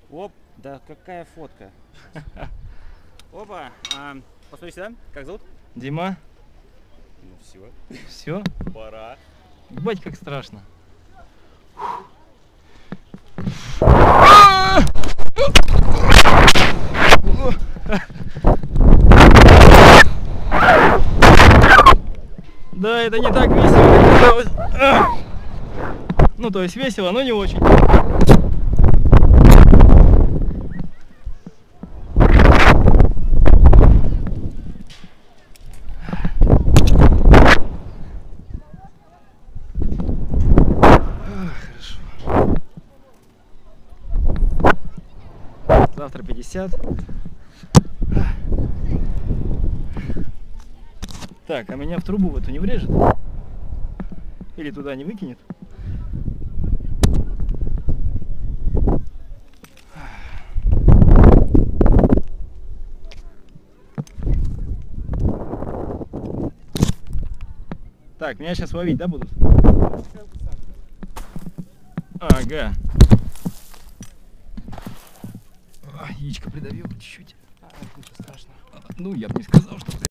Оп, да какая фотка. Опа, посмотри сюда, как зовут? Дима, Ну все, все? пора. Бать, как страшно. Да, это не так весело, как казалось. Ну, то есть весело, но не очень. Хорошо. Завтра 50. Так, а меня в трубу в эту не врежет? Или туда не выкинет? Так, меня сейчас ловить, да, будут? Ага. Яичко придавил чуть-чуть. Ничего страшного. Ну, я бы не сказал, что...